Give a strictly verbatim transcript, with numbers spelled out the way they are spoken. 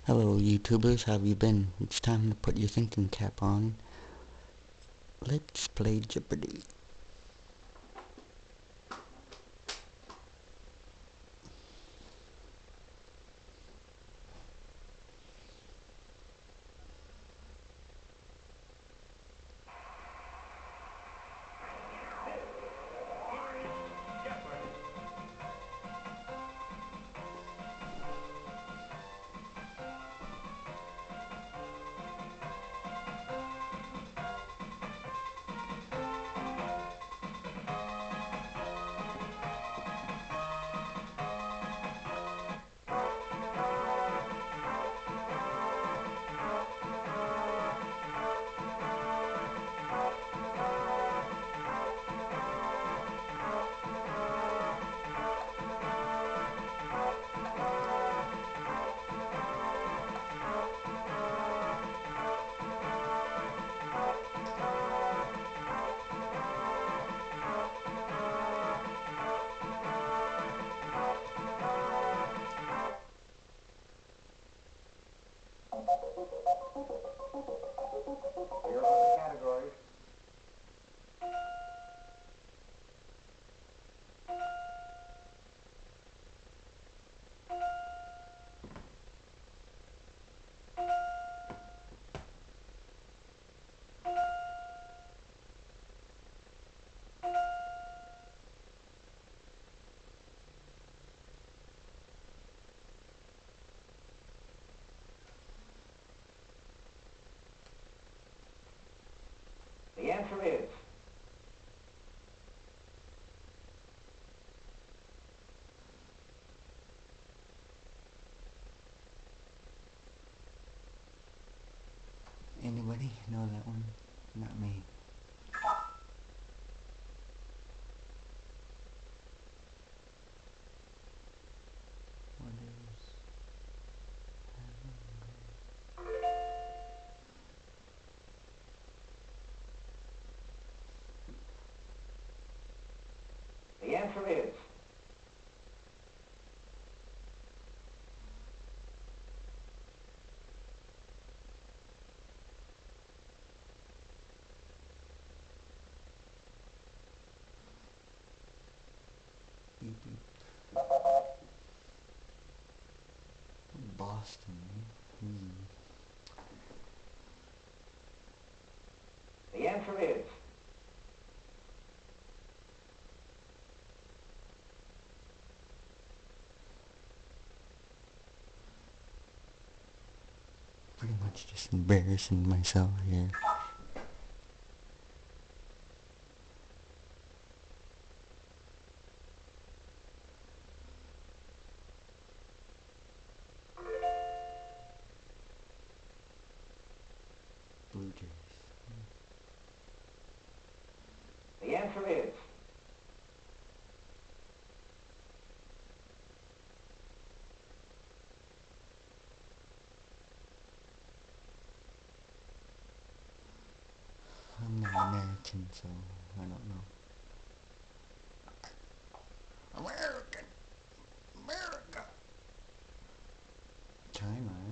Hello YouTubers, how have you been? It's time to put your thinking cap on. Let's play Jeopardy! Here are the categories. The answer is Anybody know that one? Not me. What is... the answer is Beep beep. Boston. Hmm. the answer is Pretty much just embarrassing myself here. Blue Jays. the answer is I'm not American, so I don't know. American! America! China.